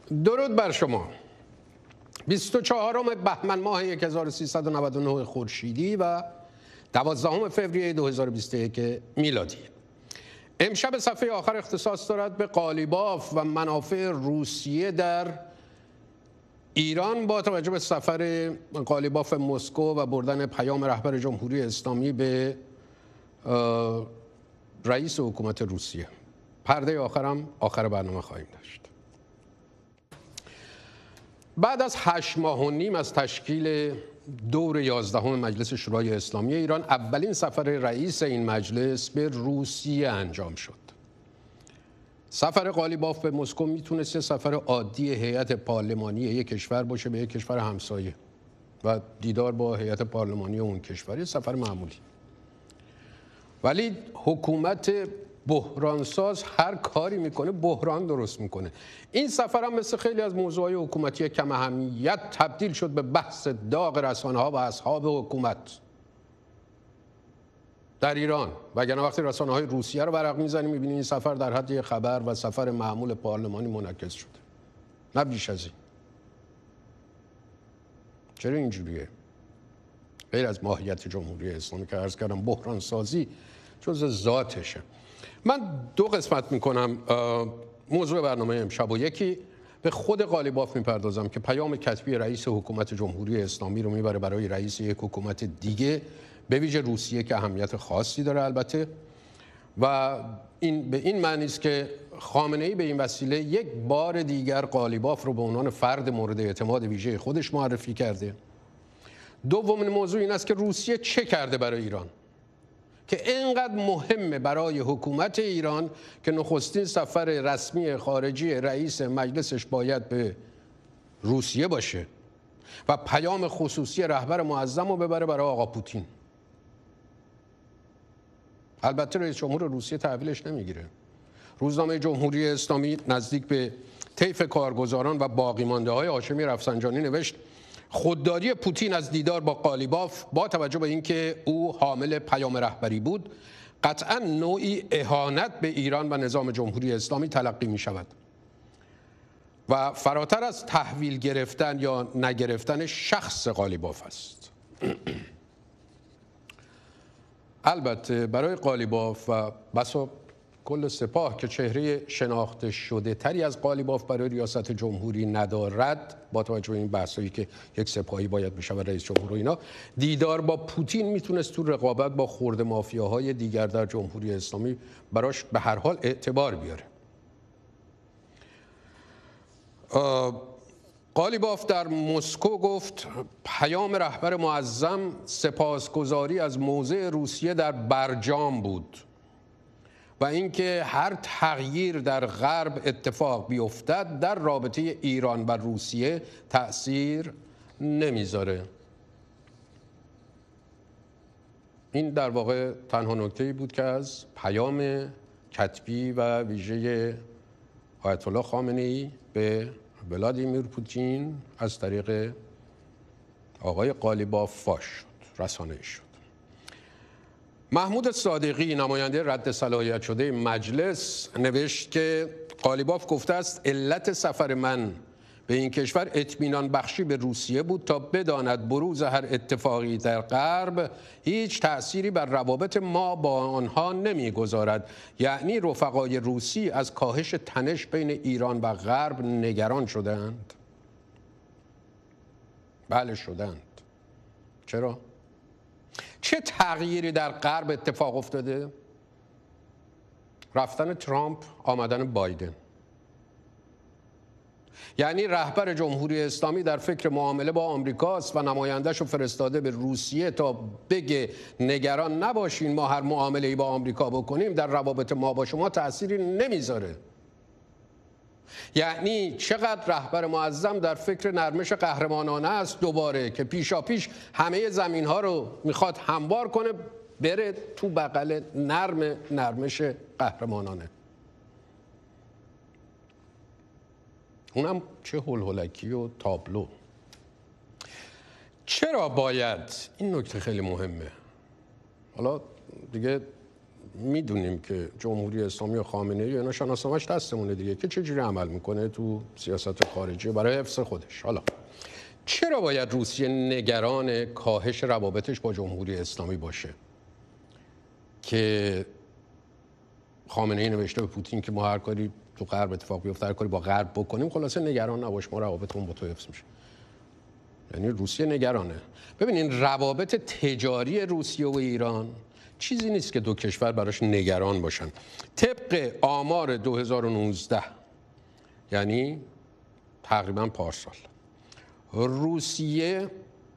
درود بر شما. 24 بهمن ماه 1399 خورشیدی و 12 فوریه 2021 میلادی. امشب صفحه آخر اختصاص دارد به قالیباف و منافع روسیه در ایران با توجه به سفر قالیباف مسکو و بردن پیام رهبر جمهوری اسلامی به رئیس حکومت روسیه. پرده آخرم آخر برنامه خواهیم داشت. بعد از 8 ماه و نیم از تشکیل دور 11 مجلس شورای اسلامی ایران، اولین سفر رئیس این مجلس به روسیه انجام شد. سفر قالیباف به مسکو میتونست سفر عادی هیئت پارلمانی یک کشور باشه به یک کشور همسایه و دیدار با هیئت پارلمانی اون کشور، سفر معمولی. ولی حکومت بحرانساز هر کاری میکنه بحران درست میکنه. این سفر هم مثل خیلی از موضوعات حکومتی کم اهمیت تبدیل شد به بحث داغ رسانه‌ها و اصحاب حکومت در ایران. وگرنه وقتی رسانه‌های روسیه رو ورق میزنی میبینی این سفر در حد یک خبر و سفر معمول پارلمانی منعکس شده، نه بیش از این. چرا اینجوریه؟ غیر از ماهیت جمهوری اسلامی که عرض کردم بحران سازی جز ذاتشه. من 2 قسمت میکنم موضوع برنامه امشب و یکی به خود قالیباف میپردازم که پیام کتبی رئیس حکومت جمهوری اسلامی رو میبره برای رئیس یک حکومت دیگه، به ویژه روسیه که اهمیت خاصی داره البته، و این به این معنی است که خامنه‌ای به این وسیله یک بار دیگر قالیباف رو به عنوان فرد مورد اعتماد ویژه خودش معرفی کرده. دومین موضوع این است که روسیه چه کرده برای ایران که اینقدر مهمه برای حکومت ایران که نخستین سفر رسمی خارجی رئیس مجلسش باید به روسیه باشه و پیام خصوصی رهبر معظم رو ببره برای آقا پوتین. البته رئیس جمهور روسیه تحویلش نمیگیره. روزنامه جمهوری اسلامی نزدیک به طیف کارگزاران و باقی مانده های هاشمی رفسنجانی نوشت خودداری پوتین از دیدار با قالیباف با توجه به اینکه او حامل پیام رهبری بود قطعا نوعی اهانت به ایران و نظام جمهوری اسلامی تلقی می شود و فراتر از تحویل گرفتن یا نگرفتن شخص قالیباف است. البته برای قالیباف و بسا کل سپاه که چهره شناخته شده تری از قالیباف برای ریاست جمهوری ندارد، با توجه به این بحثایی که یک سپاهی باید بشه و رئیس جمهور و اینا، دیدار با پوتین میتونست تو رقابت با خرد مافیاهای دیگر در جمهوری اسلامی براش به هر حال اعتبار بیاره. قالیباف در مسکو گفت پیام رهبر معظم سپاسگزاری از موضع روسیه در برجام بود و اینکه هر تغییر در غرب اتفاق بیفتد در رابطه ایران و روسیه تأثیر نمیذاره. این در واقع تنها نکته‌ای بود که از پیام کتبی و ویژه آیت الله خامنه‌ای به ولادیمیر پوتین از طریق آقای قالیباف فاش شد، رسانه‌ای شد. محمود صادقی نماینده رد صلاحیت شده مجلس نوشت که قالیباف گفته است علت سفر من به این کشور اطمینان بخشی به روسیه بود تا بداند بروز هر اتفاقی در غرب هیچ تأثیری بر روابط ما با آنها نمیگذارد. یعنی رفقای روسی از کاهش تنش بین ایران و غرب نگران شدند؟ بله شدند. چرا؟ چه تغییری در غرب اتفاق افتاده؟ رفتن ترامپ، آمدن بایدن. یعنی رهبر جمهوری اسلامی در فکر معامله با آمریکاست و نماینده‌اش رو فرستاده به روسیه تا بگه نگران نباشین، ما هر معامله‌ای با آمریکا بکنیم در روابط ما با شما تأثیری نمیذاره. یعنی چقدر رهبر معظم در فکر نرمش قهرمانانه است دوباره که پیشاپیش همه زمین‌ها رو میخواد هموار کنه بره تو بغل نرمش قهرمانانه. اونم چه هلهلکی و تابلو. چرا باید، این نکته خیلی مهمه، حالا دیگه میدونیم که جمهوری اسلامی و خامنه‌ای اینا شناسنامه‌اش دستمونه دیگه که چجوری عمل میکنه تو سیاست خارجی برای حفظ خودش. حالا چرا باید روسیه نگران کاهش روابطش با جمهوری اسلامی باشه که خامنه‌ای نوشته به پوتین که ما هر کاری تو غرب اتفاق بیفته، هر کاری با غرب بکنیم، خلاصه نگران نباش، ما روابطمون با تو حفظ میشه. یعنی روسیه نگرانه. ببینین روابط تجاری روسیه و ایران چیزی نیست که دو کشور براش نگران باشن. طبق آمار 2019 یعنی تقریبا پارسال، روسیه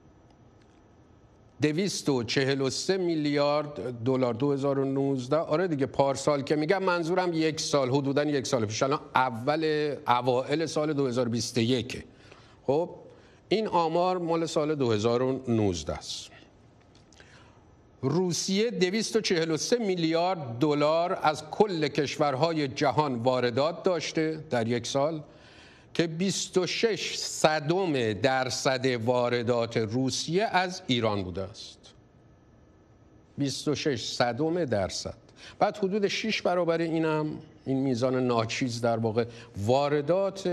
243 میلیارد دلار 2019. آره دیگه پارسال که میگم منظورم یک سال، حدوداً یک سال پیش، الان اوایل سال 2021. خب این آمار مال سال 2019 است. روسیه 243 میلیارد دلار از کل کشورهای جهان واردات داشته در یک سال که 26% واردات روسیه از ایران بوده است. 26%. بعد حدود 6 برابر اینم، این میزان ناچیز در واقع، واردات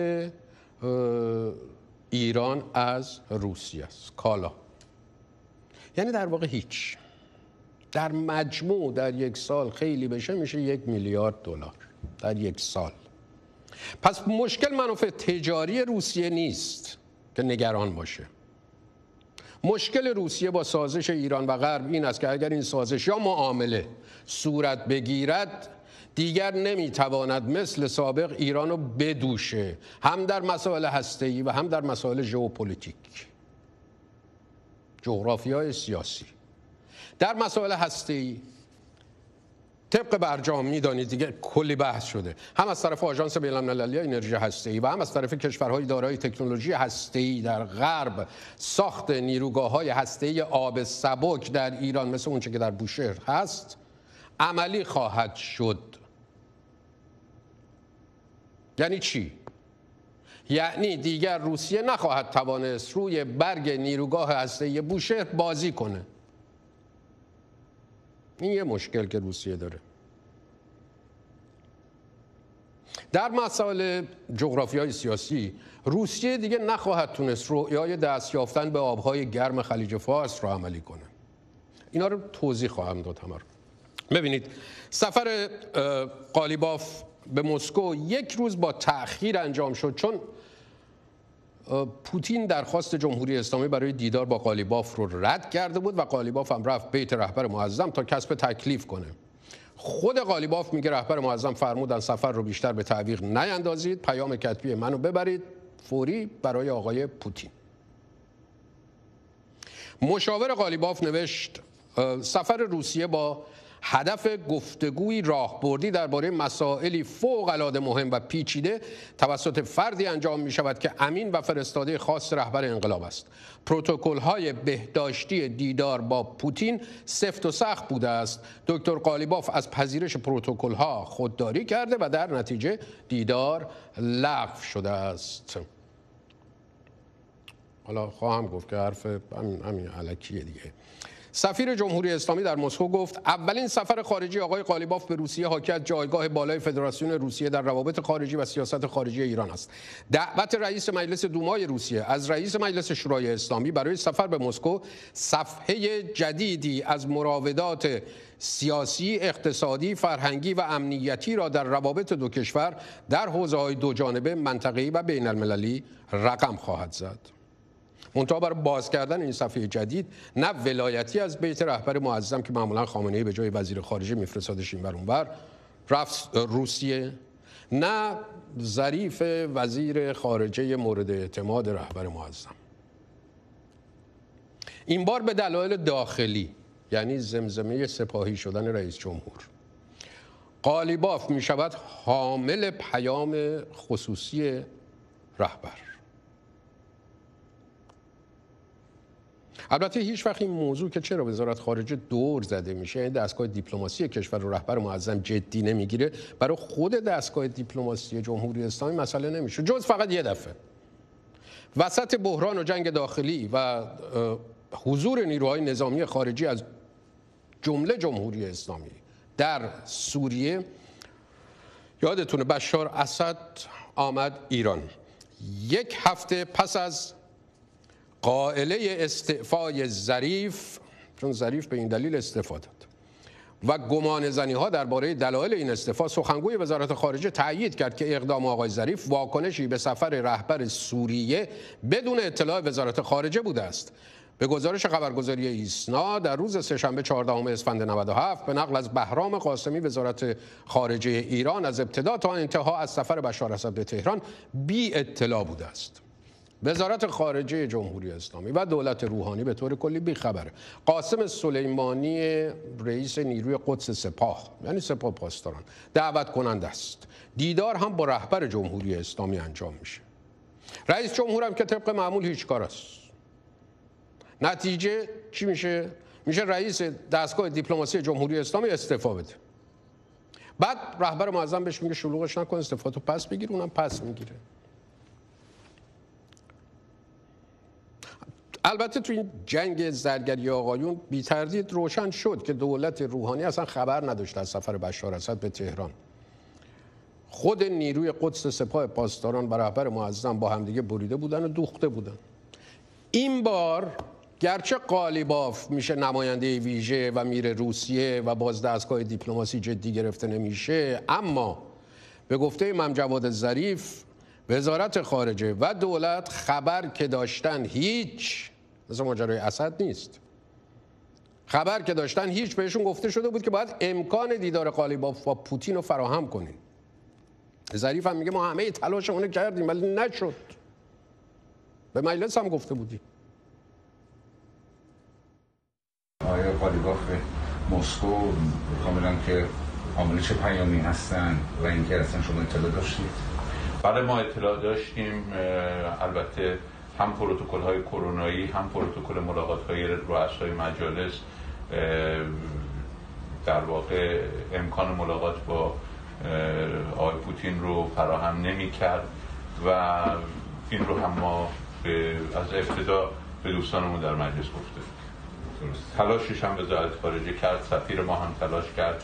ایران از روسیه است، کالا. یعنی در واقع هیچ. در مجموع در یک سال خیلی بشه میشه 1 میلیارد دلار در یک سال. پس مشکل منافع تجاری روسیه نیست که نگران باشه. مشکل روسیه با سازش ایران و غرب این است که اگر این سازش یا معامله صورت بگیرد دیگر نمیتواند مثل سابق ایران رو بدوشه، هم در مسائل هسته‌ای و هم در مسائل ژئوپلیتیک، جغرافیای سیاسی. در مسائل هسته‌ای طبق برجام میدانید دیگه کلی بحث شده، هم از طرف آژانس بین‌المللی انرژی هسته‌ای و هم از طرف کشورهای دارای تکنولوژی هسته‌ای در غرب، ساخت نیروگاه‌های هسته‌ای آب سبک در ایران مثل اونچه که در بوشهر هست عملی خواهد شد. یعنی چی؟ یعنی دیگر روسیه نخواهد توانست روی برگ نیروگاه هسته‌ای بوشهر بازی کنه. این یه مشکل که روسیه داره. در مسائل جغرافیای سیاسی روسیه دیگه نخواهد تونست رویای دست یافتن به آبهای گرم خلیج فارس رو عملی کنه. اینا رو توضیح خواهم داد همه رو. ببینید سفر قالیباف به مسکو یک روز با تأخیر انجام شد، چون پوتین درخواست جمهوری اسلامی برای دیدار با قالیباف رو رد کرده بود و قالیباف هم رفت بیت رهبر معظم تا کسب تکلیف کنه. خود قالیباف میگه رهبر معظم فرمودن سفر رو بیشتر به تعویق نیندازید، پیام کتبی منو ببرید فوری برای آقای پوتین. مشاور قالیباف نوشت سفر روسیه با هدف گفتگوی راهبردی درباره مسائلی فوق‌العاده مهم و پیچیده توسط فردی انجام می شود که امین و فرستاده خاص رهبر انقلاب است. پروتکل‌های بهداشتی دیدار با پوتین سفت و سخت بوده است. دکتر قالیباف از پذیرش پروتکل‌ها خودداری کرده و در نتیجه دیدار لغو شده است. حالا خواهم گفت که حرف همین الکیه دیگه. سفیر جمهوری اسلامی در مسکو گفت اولین سفر خارجی آقای قالیباف به روسیه حاکی از جایگاه بالای فدراسیون روسیه در روابط خارجی و سیاست خارجی ایران است. دعوت رئیس مجلس دومای روسیه از رئیس مجلس شورای اسلامی برای سفر به مسکو صفحه جدیدی از مراودات سیاسی، اقتصادی، فرهنگی و امنیتی را در روابط دو کشور در حوزه‌های دو جانبه، منطقه‌ای و بین‌المللی رقم خواهد زد. منتها برای باز کردن این صفحه جدید نه ولایتی از بیت رهبر معظم که معمولا خامنه‌ای به جای وزیر خارجه میفرستادش این ور اون ور رفت روسیه، نه ظریف وزیر خارجه مورد اعتماد رهبر معظم. این بار به دلایل داخلی، یعنی زمزمه سپاهی شدن رئیس جمهور، قالیباف می شود حامل پیام خصوصی رهبر. البته هیچ وقت این موضوع که چرا وزارت خارجه دور زده میشه، این دستگاه دیپلماسی کشور رو رهبر معظم جدی نمیگیره، برای خود دستگاه دیپلماسی جمهوری اسلامی مسئله نمیشه، جز فقط یه دفعه وسط بحران و جنگ داخلی و حضور نیروهای نظامی خارجی از جمله جمهوری اسلامی در سوریه، یادتونه بشار اسد آمد ایران. یک هفته پس از قائله استعفای ظریف، چون ظریف به این دلیل استعفا داد و گمان زنی ها درباره دلایل این استعفا، سخنگوی وزارت خارجه تأیید کرد که اقدام آقای ظریف واکنشی به سفر رهبر سوریه بدون اطلاع وزارت خارجه بوده است. به گزارش خبرگزاری ایسنا در روز سه‌شنبه 14 اسفند 97 به نقل از بهرام قاسمی، وزارت خارجه ایران از ابتدا تا انتها از سفر بشار اسد به تهران بی اطلاع بوده است. وزارت خارجه جمهوری اسلامی و دولت روحانی به طور کلی بیخبره. قاسم سلیمانی، رئیس نیروی قدس سپاه، یعنی سپاه پاسداران، دعوت کننده است. دیدار هم با رهبر جمهوری اسلامی انجام میشه. رئیس جمهور هم که طبق معمول هیچ کار است. نتیجه چی میشه؟ میشه رئیس دستگاه دیپلماسی جمهوری اسلامی استعفا بده. بعد رهبر معظم بهش میگه شلوغش نکن، استعفاتو پس بگیر، اونم پس میگیره. البته تو این جنگ زرگری آقایون بی تردید روشن شد که دولت روحانی اصلا خبر نداشت از سفر بشار اسد به تهران. خود نیروی قدس سپاه پاسداران و رهبر معظم با همدیگه بریده بودن و دوخته بودن. این بار گرچه قالیباف میشه نماینده ویژه و میره روسیه و باز دستگاه دیپلماسی جدی گرفته نمیشه، اما به گفته امام جواد ظریف وزارت خارجه و دولت خبر که داشتن هیچ، مثل ماجرای اسد نیست، خبر که داشتن هیچ، بهشون گفته شده بود که باید امکان دیدار قالیباف با پوتین رو فراهم کنین. ظریف هم میگه ما همه تلاشمون کردیم ولی نشد. به مجلس هم گفته بودیم. آیا قالیباف مسکو کاملا که عامل چه پیامی هستن و اینکه اصلا شما اطلاع داشتید؟ بله ما اطلاع داشتیم. البته هم پروتکل‌های کرونایی هم پروتکل ملاقات‌های رؤسای مجالس در واقع امکان ملاقات با آقای پوتین رو فراهم نمی‌کرد و این رو هم ما از ابتدا به دوستانمون در مجلس گفته. تلاشش هم وزارت خارجه کرد، سفیر ما هم تلاش کرد.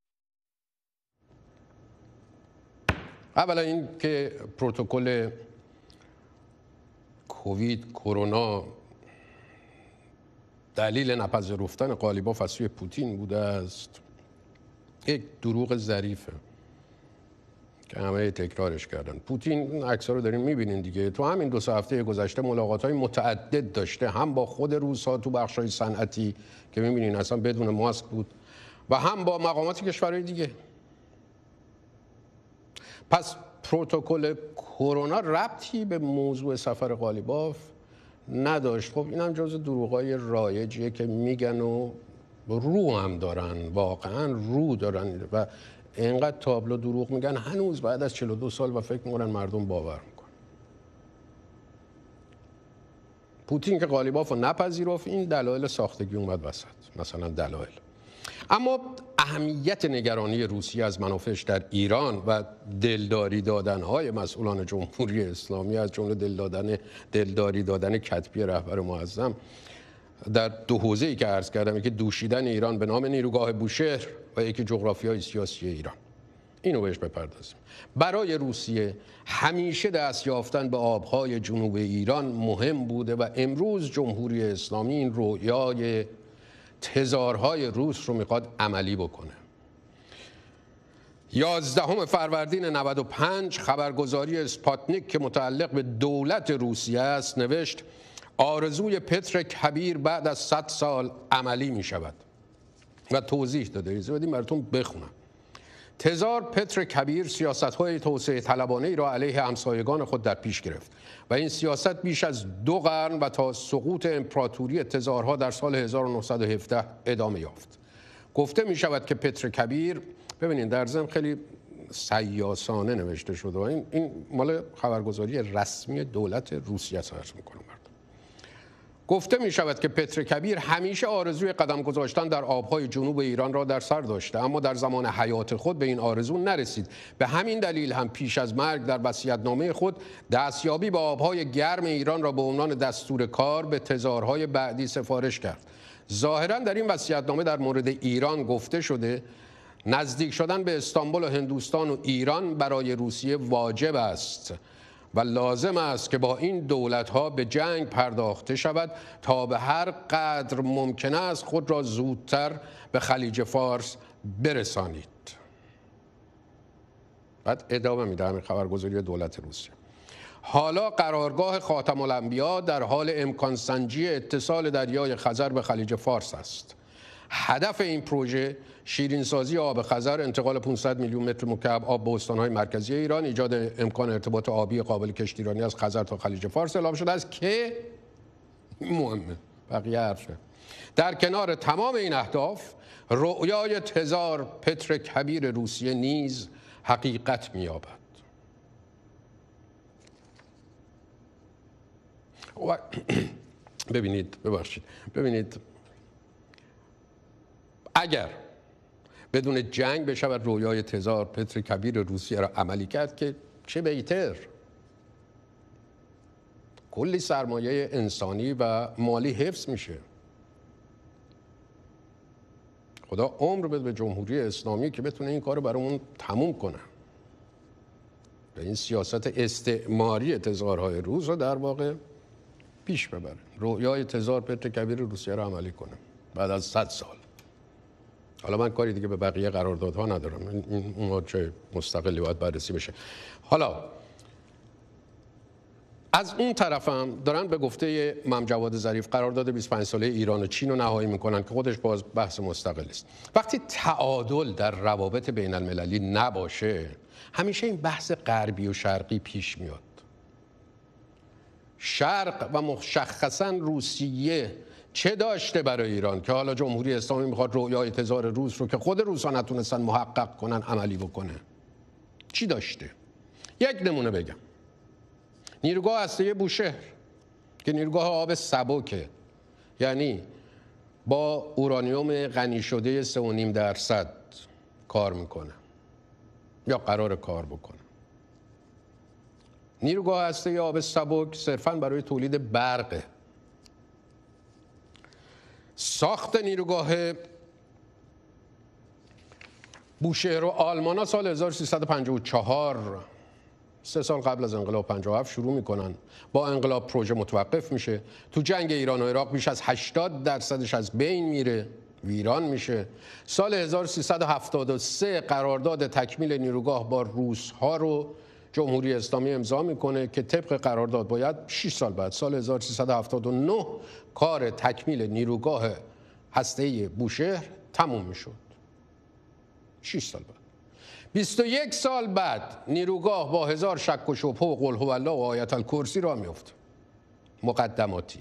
اولا این که پروتکل کووید کرونا دلیل نپذیرفتن قالیباف از سوی پوتین بوده است، یک دروغ ظریفه که همه تکرارش کردن. پوتین عکس‌ها رو داریم می‌بینین دیگه، تو همین 2 هفته گذشته ملاقات‌های متعدد داشته، هم با خود روس‌ها تو بخش‌های صنعتی که می‌بینین اصلا بدون ماسک بود و هم با مقامات کشورهای دیگه. پس پروتکل کرونا ربطی به موضوع سفر قالیباف نداشت. خب این هم جزو دروغای رایجیه که میگن و رو هم دارن، واقعا رو دارن و اینقدر تابلو دروغ میگن هنوز بعد از 42 سال و فکر میکنن مردم باور میکنن. پوتین که قالیباف رو نپذیرفت، این دلایل ساختگی اومد وسط، مثلا دلایل. اما اهمیت نگرانی روسیه از منافعش در ایران و دلداری دادن‌های مسئولان جمهوری اسلامی، از جمله دلداری دادن کتبی رهبر معظم در 2 حوزه‌ای که عرض کردم، یکی دوشیدن ایران به نام نیروگاه بوشهر و یکی جغرافیای سیاسی ایران، اینو بهش بپردازیم. برای روسیه همیشه دست یافتن به آبهای جنوب ایران مهم بوده و امروز جمهوری اسلامی این رویای تزارهای روس رو میخواد عملی بکنه. 11 فروردین 95 خبرگزاری اسپاتنیک که متعلق به دولت روسیه است نوشت آرزوی پتر کبیر بعد از 100 سال عملی می شود و توضیح داده. ایزه بدیم براتون بخونم. تزار پتر کبیر سیاست‌های توسعه طلبانه‌ای را علیه همسایگان خود در پیش گرفت و این سیاست بیش از 2 قرن و تا سقوط امپراتوری تزارها در سال 1917 ادامه یافت. گفته می شود که پتر کبیر، ببینید در ضمن خیلی سیاسانه نوشته شده و این مال خبرگزاری رسمی دولت روسیه است، عرض می‌کنم. گفته می شود که پتر کبیر همیشه آرزوی قدم گذاشتن در آبهای جنوب ایران را در سر داشته، اما در زمان حیات خود به این آرزو نرسید. به همین دلیل هم پیش از مرگ در وصیت‌نامه خود دستیابی به آبهای گرم ایران را به عنوان دستور کار به تزارهای بعدی سفارش کرد. ظاهراً در این وصیت‌نامه در مورد ایران گفته شده نزدیک شدن به استانبول و هندوستان و ایران برای روسیه واجب است و لازم است که با این دولت‌ها به جنگ پرداخته شود تا به هر قدر ممکن است خود را زودتر به خلیج فارس برسانید. بعد ادامه میده همین خبرگزاری دولت روسیه. حالا قرارگاه خاتم الانبیا در حال امکان سنجی اتصال دریای خزر به خلیج فارس است. هدف این پروژه شیرینسازی آب خزر، انتقال 500 میلیون متر مکعب آب به استان‌های مرکزی ایران، ایجاد امکان ارتباط آبی قابل کشتیرانی از خزر تا خلیج فارس اعلام شده است که مهمه، بقیه حرفه. در کنار تمام این اهداف رؤیای تزار پتر کبیر روسیه نیز حقیقت می‌یابد. ببینید اگر بدون جنگ بشود رویای تزار پتر کبیر روسیه را عملی کرد که چه بهتر. کلی سرمایه انسانی و مالی حفظ میشه. خدا عمر بده به جمهوری اسلامی که بتونه این کارو برامون تموم کنه و این سیاست استعماری تزارهای روس رو در واقع پیش ببره. رویای تزار پتر کبیر روسیه را عملی کنه بعد از 100 سال. حالا من کاری دیگه به بقیه قراردادها ندارم، این اون چه مستقلی باید بررسی بشه. حالا از اون طرفم دارن به گفته مم جواد ظریف قرارداد 25 ساله ایران و چین رو نهایی میکنن که خودش باز بحث مستقلی است. وقتی تعادل در روابط بین المللی نباشه همیشه این بحث غربی و شرقی پیش میاد. شرق و مشخصا روسیه چه داشته برای ایران که حالا جمهوری اسلامی میخواد رویای تزار روس رو که خود روسا نتونستن محقق کنن عملی بکنه؟ چی داشته؟ یک نمونه بگم. نیروگاه هسته‌ای بوشهر که نیروگاه آب سبکه، یعنی با اورانیوم غنی شده 3.5% کار میکنه یا قرار کار بکنه. نیروگاه هسته‌ای آب سبک صرفاً برای تولید برقه. ساخت نیروگاه بوشهر و آلمانا سال 1354 3 سال قبل از انقلاب 57 شروع میکنن. با انقلاب پروژه متوقف میشه. تو جنگ ایران و عراق بیش از 80% از بین میره، ویران میشه. سال 1373 قرارداد تکمیل نیروگاه با روس‌ها رو جمهوری اسلامی امضا میکنه که طبق قرارداد باید 6 سال بعد سال 1379 کار تکمیل نیروگاه هسته‌ای بوشهر تموم میشد. 6 سال بعد. 21 سال بعد نیروگاه با 1000 شک و شبهه و قل هو الله و آیت الکرسی راه میفته. مقدماتی.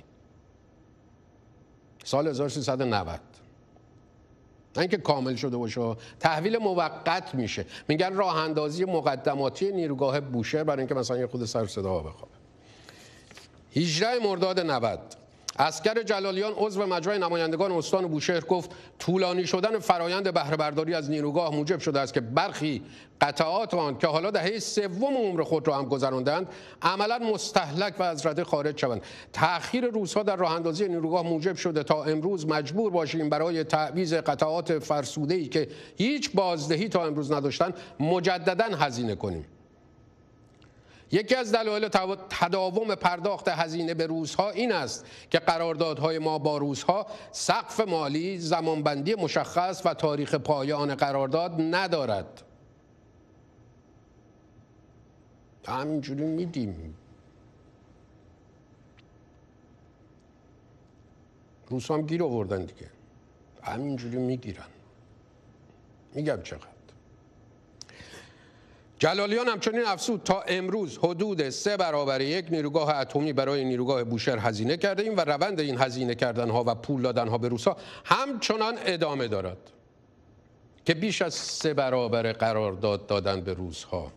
سال 1390. نه اینکه کامل شده باشه، تحویل موقت میشه. میگن راه اندازی مقدماتی نیروگاه بوشهر برای اینکه مثلا یه خود سر صدا بخوابه. 18 مرداد 90 عسکر جلالیان عضو مجمع نمایندگان استان بوشهر گفت طولانی شدن فرایند بهره برداری از نیروگاه موجب شده است که برخی قطعات آن که حالا دهه سوم عمر خود را هم گذراندند عملا مستهلک و از رده خارج شوند. تأخیر روزها در راه اندازی نیروگاه موجب شده تا امروز مجبور باشیم برای تعویض قطعات فرسوده‌ای که هیچ بازدهی تا امروز نداشتند مجددا هزینه کنیم. یکی از دلایل تداوم پرداخت هزینه به روس‌ها این است که قراردادهای ما با روس‌ها سقف مالی، زمانبندی مشخص و تاریخ پایان قرارداد ندارد. همینجوری میدیم. روس‌ها هم گیر آوردن دیگه. همینجوری میگیرن. میگم چقدر. جلالیان همچنین افزود تا امروز حدود 3 برابر 1 نیروگاه اتمی برای نیروگاه بوشهر هزینه کرده ایم و روند این هزینه کردنها و پول دادنها به روس‌ها همچنان ادامه دارد که بیش از 3 برابر قرارداد دادن به روس‌ها.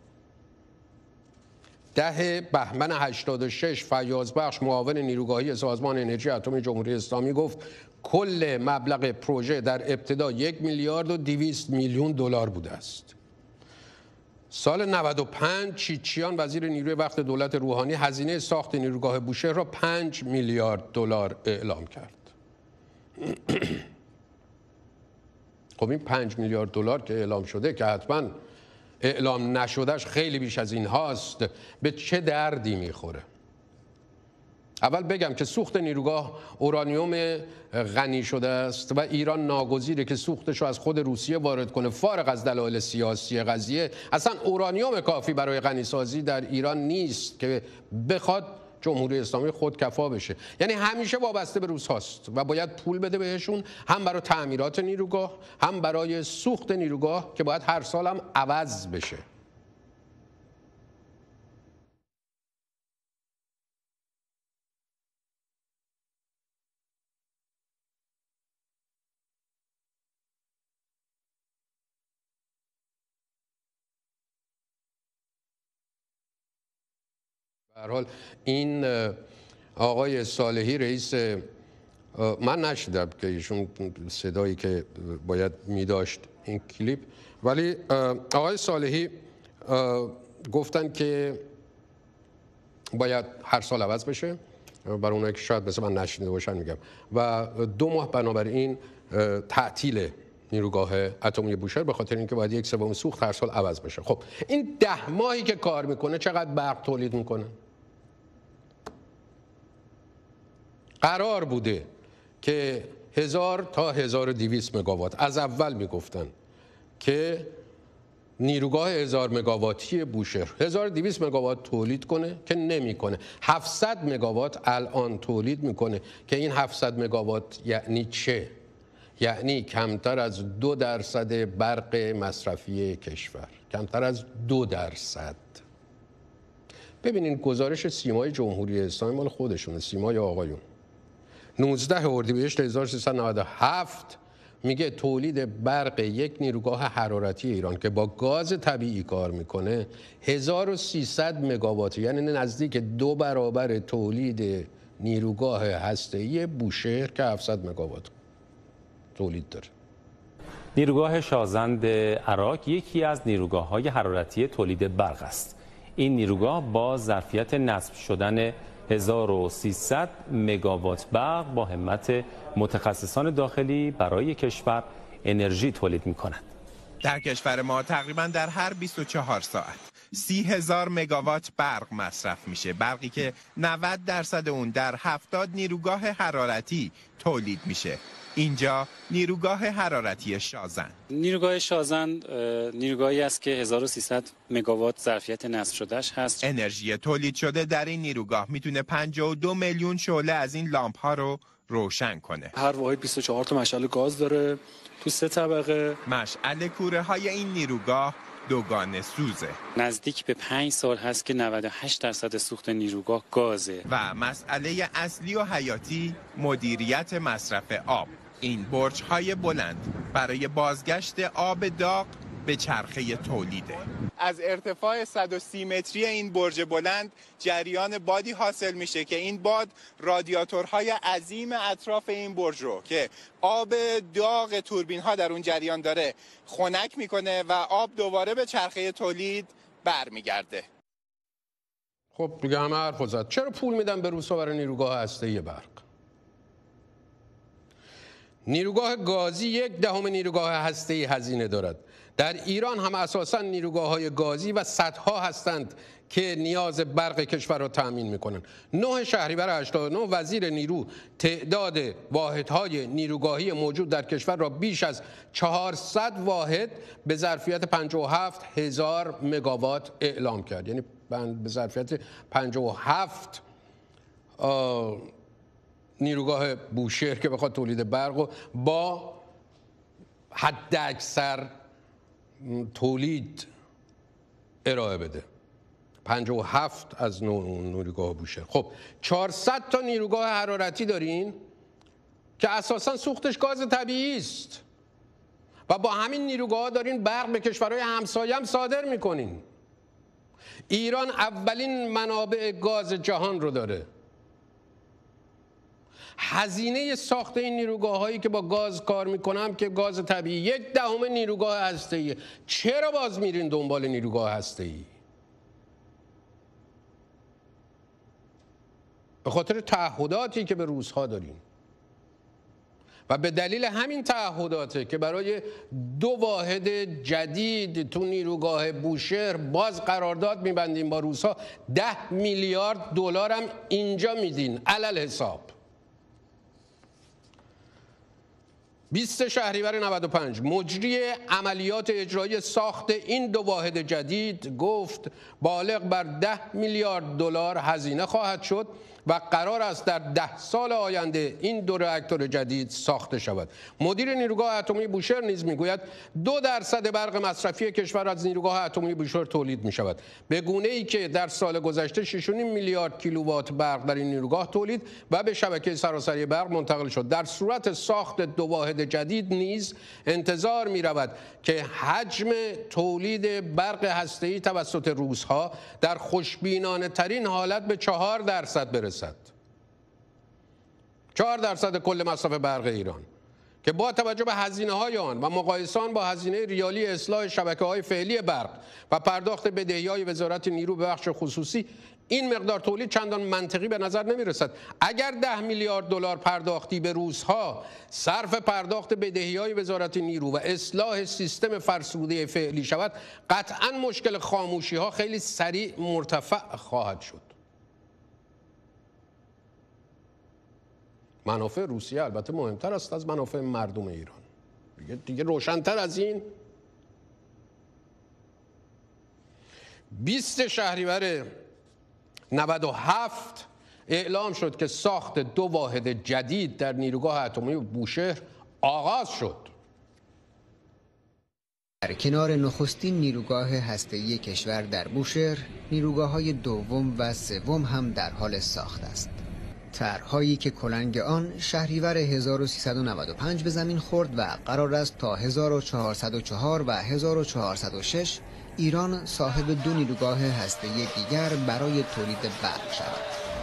10 بهمن 86 فیاض بخش معاون نیروگاهی سازمان انرژی اتمی جمهوری اسلامی گفت کل مبلغ پروژه در ابتدا 1 میلیارد و 200 میلیون دلار بوده است. سال 95 چیچیان وزیر نیروی وقت دولت روحانی هزینه ساخت نیروگاه بوشهر را 5 میلیارد دلار اعلام کرد. خب این 5 میلیارد دلار که اعلام شده که حتما اعلام نشدهش خیلی بیش از این هاست، به چه دردی میخوره؟ اول بگم که سوخت نیروگاه اورانیوم غنی شده است و ایران ناگزیره که سوختش رو از خود روسیه وارد کنه. فارغ از دلایل سیاسی قضیه، اصلا اورانیوم کافی برای غنیسازی در ایران نیست که بخواد جمهوری اسلامی خودکفا بشه. یعنی همیشه وابسته به روس هاست و باید پول بده بهشون، هم برای تعمیرات نیروگاه، هم برای سوخت نیروگاه که باید هر سال هم عوض بشه. به هر حال این آقای صالحی رئیس، من نشیدم که ایشون صدایی که باید میداشت این کلیپ، ولی آقای صالحی گفتن که باید هر سال عوض بشه. برای اونایی که شاید مثل من نشنیده باشن میگم، و 2 ماه بنابراین تعطیل نیروگاه اتمی بوشهر به خاطر اینکه باید 1/3 سوخت هر سال عوض بشه. خب این 10 ماهی که کار میکنه چقدر برق تولید میکنه؟ قرار بوده که 1000 تا 1200 مگاوات، از اول میگفتن که نیروگاه 1000 مگاواتی بوشهر 1200 مگاوات تولید کنه که نمیکنه. 700 مگاوات الان تولید میکنه که این 700 مگاوات یعنی چه؟ یعنی کمتر از 2% برق مصرفی کشور، کمتر از 2%. ببینین گزارش سیمای جمهوری اسلامی مال خودشونه، سیمای آقایون، 19 اردیبهشت 1397 میگه تولید برق یک نیروگاه حرارتی ایران که با گاز طبیعی کار میکنه 1300 مگاوات، یعنی نزدیک 2 برابر تولید نیروگاه هسته‌ای بوشهر که 700 مگاوات تولید داره. نیروگاه شازند عراق یکی از نیروگاه‌های حرارتی تولید برق است. این نیروگاه با ظرفیت نصب شدن 1300 مگاوات برق با همت متخصصان داخلی برای کشور انرژی تولید می‌کند. در کشور ما تقریباً در هر 24 ساعت 30,000 مگاوات برق مصرف میشه، برقی که 90% اون در 70 نیروگاه حرارتی تولید میشه. اینجا نیروگاه حرارتی شازند. نیروگاه شازند نیروگاهی است که 1300 مگاوات ظرفیت نصب شدهش هست. انرژی تولید شده در این نیروگاه میتونه 52 میلیون شعله از این لامپ ها رو روشن کنه. هر واحد 24 تا مشعل گاز داره تو 3 طبقه. مشعل کوره های این نیروگاه دوگانه سوزه. نزدیک به 5 سال هست که 98% سوخت نیروگاه گازه. و مسئله اصلی و حیاتی مدیریت مصرف آب. این برج‌های بلند برای بازگشت آب داغ به چرخه تولیده. از ارتفاع 130 متری این برج بلند جریان بادی حاصل میشه که این باد رادیاتورهای عظیم اطراف این برج رو که آب داغ توربین ها در اون جریان داره خنک میکنه و آب دوباره به چرخه تولید برمیگرده. خب دیگه همه حرف زد. چرا پول میدن به روسا برای نیروگاه هسته‌ای برق؟ نیروگاه گازی 1/10 نیروگاه هسته‌ای هزینه دارد. در ایران هم اساساً نیروگاه‌های گازی و صدها هستند که نیاز برق کشور را تأمین می‌کنند. 9 شهریور 89 وزیر نیرو تعداد واحدهای نیروگاهی موجود در کشور را بیش از 400 واحد به ظرفیت 57,000 مگاوات اعلام کرد. یعنی به ظرفیت 57 نیروگاه بوشهر که بخواد تولید برق و با حد اکثر تولید ارائه بده. 57 از نیروگاه بوشهر. خب 400 تا نیروگاه حرارتی دارین که اساساً سوختش گاز طبیعی است و با همین نیروگاه دارین برق به کشورهای همسایه هم صادر میکنین. ایران اولین منابع گاز جهان رو داره. هزینه ساخت این نیروگاه هایی که با گاز کار میکنم که گاز طبیعی 1/10 نیروگاه هسته‌ای. چرا باز میرین دنبال نیروگاه هسته‌ای؟ به خاطر تعهداتی که به روس‌ها دارین و به دلیل همین تعهداته که برای 2 واحد جدید تو نیروگاه بوشهر باز قرارداد میبندیم با روس‌ها. 10 میلیارد دلار هم اینجا میدین علل حساب. 20 شهریور 95 مجری عملیات اجرایی ساخت این 2 واحد جدید گفت بالغ بر 10 میلیارد دلار هزینه خواهد شد و قرار است در 10 سال آینده این 2 راکتور جدید ساخته شود. مدیر نیروگاه اتمی بوشهر نیز میگوید 2% برق مصرفی کشور از نیروگاه اتمی بوشهر تولید می شود، به گونه ای که در سال گذشته 6.5 میلیارد کیلووات برق در این نیروگاه تولید و به شبکه سراسری برق منتقل شد. در صورت ساخت 2 واحد جدید نیز انتظار می رود که حجم تولید برق هسته‌ای توسط روس‌ها در خوشبینانه ترین حالت به 4% برسد. 4% کل مصرف برق ایران که با توجه به هزینه‌های آن و مقایسه آن با هزینه ریالی اصلاح شبکه‌های فعلی برق و پرداخت بدهی‌های وزارت نیرو به بخش خصوصی، این مقدار تولید چندان منطقی به نظر نمی‌رسد. اگر 10 میلیارد دلار پرداختی به روس‌ها صرف پرداخت بدهی‌های وزارت نیرو و اصلاح سیستم فرسوده فعلی شود، قطعاً مشکل خاموشی‌ها خیلی سریع مرتفع خواهد شد. منافع روسیه البته مهمتر است از منافع مردم ایران. دیگه روشن‌تر از این. 20 شهریور 97 اعلام شد که ساخت 2 واحد جدید در نیروگاه اتمی بوشهر آغاز شد. در کنار نخستین نیروگاه هسته‌ای کشور در بوشهر، نیروگاه‌های دوم و سوم هم در حال ساخت است. طرح‌هایی که کلنگ آن شهریور 1395 به زمین خورد و قرار است تا 1404 و 1406 ایران صاحب 2 نیروگاه هسته‌ای دیگر برای تولید برق شود.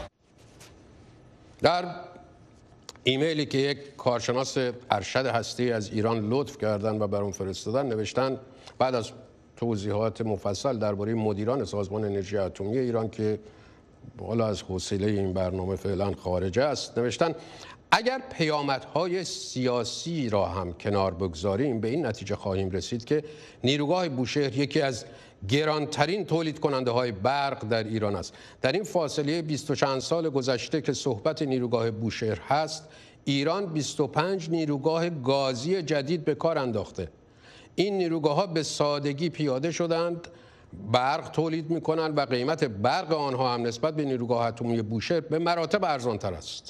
در ایمیلی که یک کارشناس ارشد هسته‌ای از ایران لطف کردن و برام فرستادن، نوشتن بعد از توضیحات مفصل درباره مدیران سازمان انرژی اتمی ایران که بالا از حوصله این برنامه فعلا خارج است، نوشتن اگر پیامدهای سیاسی را هم کنار بگذاریم به این نتیجه خواهیم رسید که نیروگاه بوشهر یکی از گرانترین تولید کننده های برق در ایران است. در این فاصله 20 و چند سال گذشته که صحبت نیروگاه بوشهر هست، ایران 25 نیروگاه گازی جدید به کار انداخته. این نیروگاه ها به سادگی پیاده شدند، برق تولید می‌کنند و قیمت برق آنها هم نسبت به نیروگاه اتمی بوشهر به مراتب ارزان‌تر است.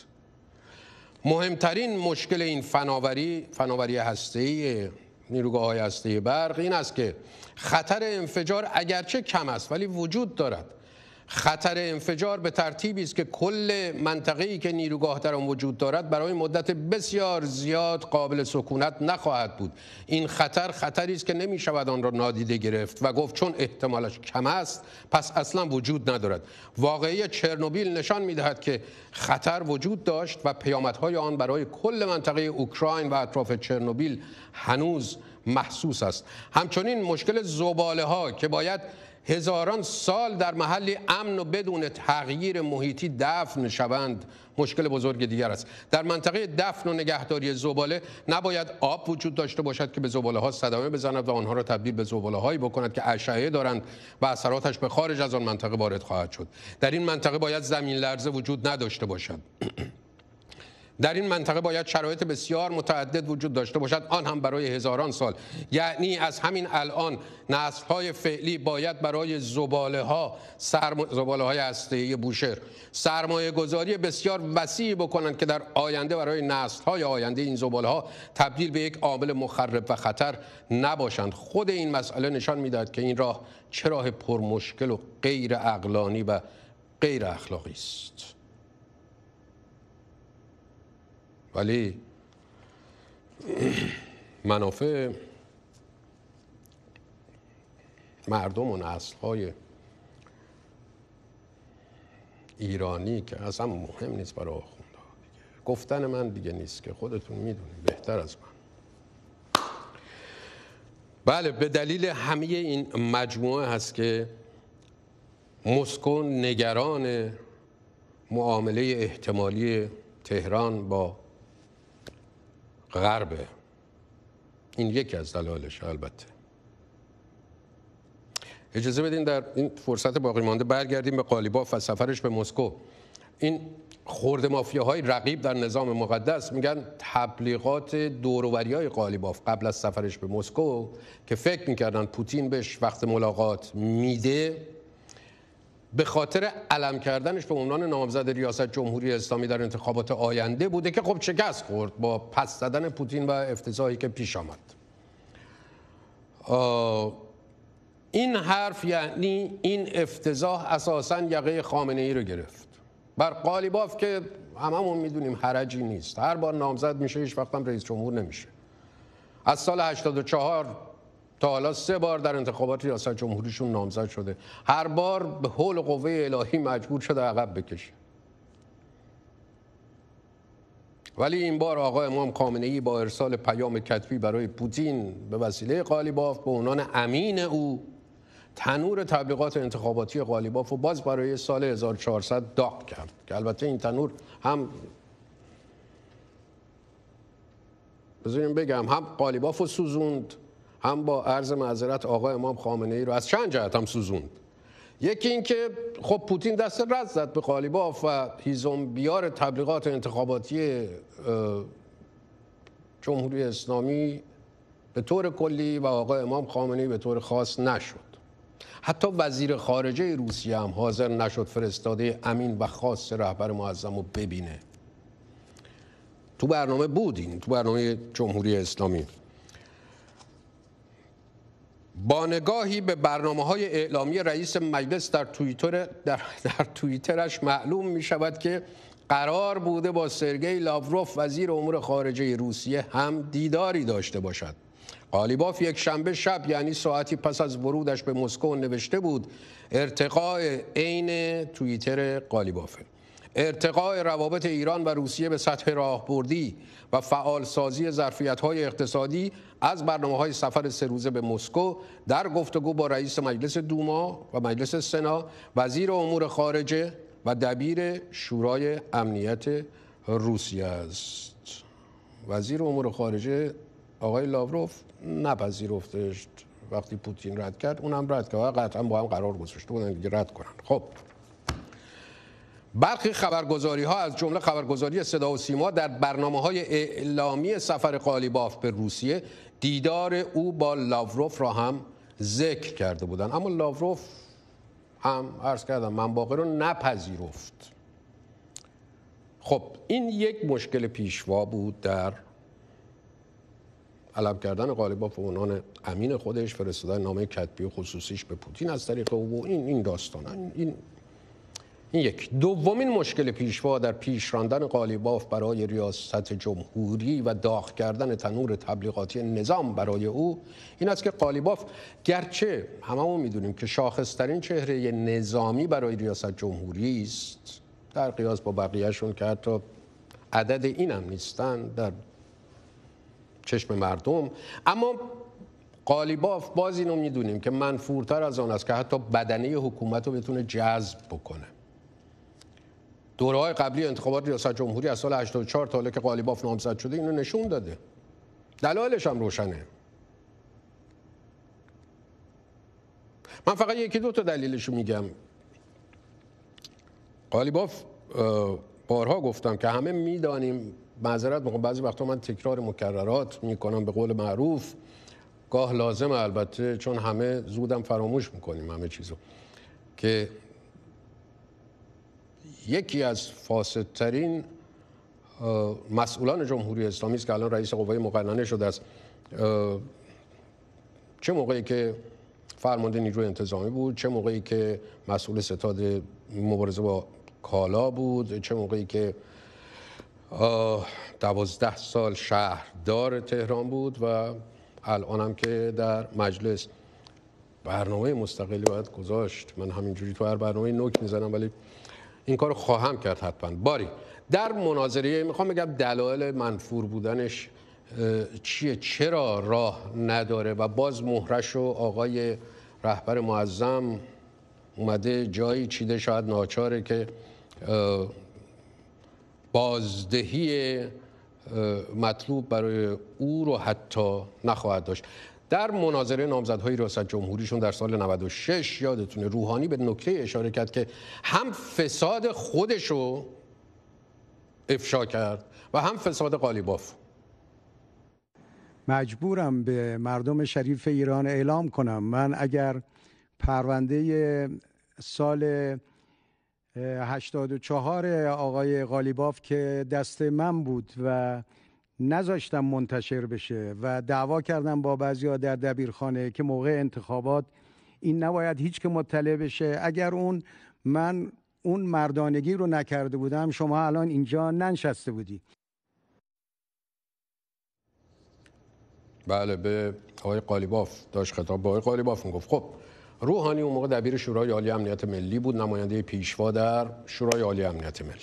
مهمترین مشکل این فناوری هسته‌ای نیروگاه‌های هسته‌ای برق این است که خطر انفجار اگرچه کم است ولی وجود دارد. خطر انفجار به ترتیبی است که کل منطقه‌ای که نیروگاه در آن وجود دارد برای مدت بسیار زیاد قابل سکونت نخواهد بود. این خطری است که نمی‌شود آن را نادیده گرفت و گفت چون احتمالش کم است پس اصلا وجود ندارد. واقعه چرنوبیل نشان می‌دهد که خطر وجود داشت و پیامدهای آن برای کل منطقه اوکراین و اطراف چرنوبیل هنوز محسوس است. همچنین مشکل زباله‌ها که باید هزاران سال در محلی امن و بدون تغییر محیطی دفن شوند مشکل بزرگ دیگر است. در منطقه دفن و نگهداری زباله نباید آب وجود داشته باشد که به زباله ها صدمه بزند و آنها را تبدیل به زباله هایی بکند که اشعه دارند و اثراتش به خارج از آن منطقه وارد خواهد شد. در این منطقه باید زمین لرزه وجود نداشته باشد. در این منطقه باید شرایط بسیار متعدد وجود داشته باشد، آن هم برای هزاران سال. یعنی از همین الان نسل‌های فعلی باید برای زباله‌های هسته‌ای بوشهر سرمایه‌گذاری بسیار وسیعی بکنند که در آینده برای نسل‌های آینده این زباله‌ها تبدیل به یک عامل مخرب و خطر نباشند. خود این مسئله نشان می‌دهد که این راه چه راه پرمشکل و غیر عقلانی و غیر اخلاقی است. ولی منافع مردم و نسل‌های ایرانی که اصلا مهم نیست برای آخوندها دیگه. گفتن من دیگه نیست که خودتون میدونید بهتر از من. بله، به دلیل همه این مجموعه هست که مسکو نگران معامله احتمالی تهران با غربه. این یکی از دلایلش. البته اجازه بدین در این فرصت باقی مانده برگردیم به قالیباف و سفرش به مسکو. این خرده مافیاهای رقیب در نظام مقدس میگن تبلیغات دوروبری‌های قالیباف قبل از سفرش به مسکو که فکر میکردن پوتین بهش وقت ملاقات میده، به خاطر علم کردنش به عنوان نامزد ریاست جمهوری اسلامی در انتخابات آینده بوده که خب شکست خورد با پس زدن پوتین و افتضاحی که پیش آمد. این حرف یعنی این افتضاح اساساً یقه خامنه‌ای رو گرفت. بر قالیباف که هممون میدونیم حرجی نیست، هر بار نامزد میشه هیچ وقت هم رئیس جمهور نمیشه. از سال 84 تا حالا 3 بار در انتخابات ریاست جمهوریشون نامزد شده، هر بار به حول قوه الهی مجبور شده عقب بکشه. ولی این بار آقای امام خامنه‌ای با ارسال پیام کتبی برای پوتین به وسیله قالیباف به عنوان امین او تنور تبلیغات انتخاباتی قالیباف رو باز برای سال 1400 داغ کرد که البته این تنور هم بذاریم بگم هم قالیباف رو سوزوند، هم با عرض معذرت آقای امام خامنه‌ای رو از چند جهت هم سوزوند. یکی این که خب پوتین دست رد زد به قالیباف و هیزم بیار تبلیغات انتخاباتی جمهوری اسلامی به طور کلی و آقای امام خامنه‌ای به طور خاص نشد. حتی وزیر خارجه روسیه هم حاضر نشد فرستاده امین و خاص رهبر معظم رو ببینه. تو برنامه بودین، تو برنامه جمهوری اسلامی. با نگاهی به برنامه‌های اعلامی رئیس مجلس در توییترش معلوم می شود که قرار بوده با سرگئی لاوروف وزیر امور خارجه روسیه هم دیداری داشته باشد. قالیباف یک شنبه شب یعنی ساعتی پس از ورودش به مسکو نوشته بود ارتقاء عین توییتر قالیبافه. ارتقاء روابط ایران و روسیه به سطح راهبردی و فعالسازی ظرفیت‌های اقتصادی از برنامه‌های سفر 3 روزه به مسکو در گفتگو با رئیس مجلس دوما و مجلس سنا، وزیر امور خارجه و دبیر شورای امنیت روسیه است. وزیر امور خارجه آقای لاوروف نپذیرفتش وقتی پوتین رد کرد، اونم رد کرد، قطعا با هم قرار گذاشته بودن دیگه رد کنن. خب برخی خبرگزاری ها از جمله خبرگزاری صدا و سیما در برنامه‌های اعلامی سفر قالیباف به روسیه دیدار او با لاوروف را هم ذکر کرده بودند، اما لاوروف هم عرض کردم منباقی رو نپذیرفت. خب این یک مشکل پیشوا بود در علم کردن قالیباف به عنوان امین خودش، فرستادن نامه کتبی خصوصیش به پوتین از طریق او، این داستان. این یک. دومین مشکل پیشوا در پیش راندن قالیباف برای ریاست جمهوری و داغ کردن تنور تبلیغاتی نظام برای او این است که قالیباف گرچه هممون میدونیم که شاخصترین چهره نظامی برای ریاست جمهوری است در قیاس با بقیه‌شون که حتی عدد این هم نیستن در چشم مردم، اما قالیباف باز اینو میدونیم که منفورتر از آن است که حتی بدنه حکومت رو بتونه جذب بکنه. دوره‌های قبلی انتخابات ریاست جمهوری از سال 84 تا حالا که قالیباف نامزد شده اینو نشون داده. دلایلش هم روشنه. من فقط یکی دو تا دلیلشو میگم. قالیباف بارها گفتم که همه میدانیم، معذرت میخوام بعضی وقتا من تکرار مکررات میکنم به قول معروف، گاه لازم البته چون همه زودم فراموش میکنیم همه چیزو، که یکی از فاسدترین مسئولان جمهوری اسلامی است که الان رئیس قوه مقننه شده است، چه موقعی که فرمانده نیروی انتظامی بود، چه موقعی که مسئول ستاد مبارزه با کالا بود، چه موقعی که 12 سال شهردار تهران بود و الان هم که در مجلس. برنامه مستقلی باید گذاشت. من همینجوری تو هر برنامه نوک میزنم ولی این کار خواهم کرد حتما. باری در مناظره میخوام بگم دلایل منفور بودنش چیه، چرا راه نداره و باز مهرش و آقای رهبر معظم اومده جایی چیده، شاید ناچاره که بازدهی مطلوب برای او رو حتی نخواهد داشت. در مناظره نامزدهای ریاست جمهوریشون در سال 96 یادتونه روحانی به نکته اشاره کرد که هم فساد خودش رو افشا کرد و هم فساد قالیباف. مجبورم به مردم شریف ایران اعلام کنم من اگر پرونده سال 84 آقای قالیباف که دست من بود و نذاشتم منتشر بشه و دعوا کردم با بعضی‌ها در دبیرخانه که موقع انتخابات این نباید هیچ که مطلع بشه، اگر من اون مردانگی رو نکرده بودم شما الان اینجا ننشسته بودی. بله، به آقای قالیباف داشت خطاب به آقای قالیباف میگفت. خب روحانی اون موقع دبیر شورای عالی امنیت ملی بود، نماینده پیشوا در شورای عالی امنیت ملی.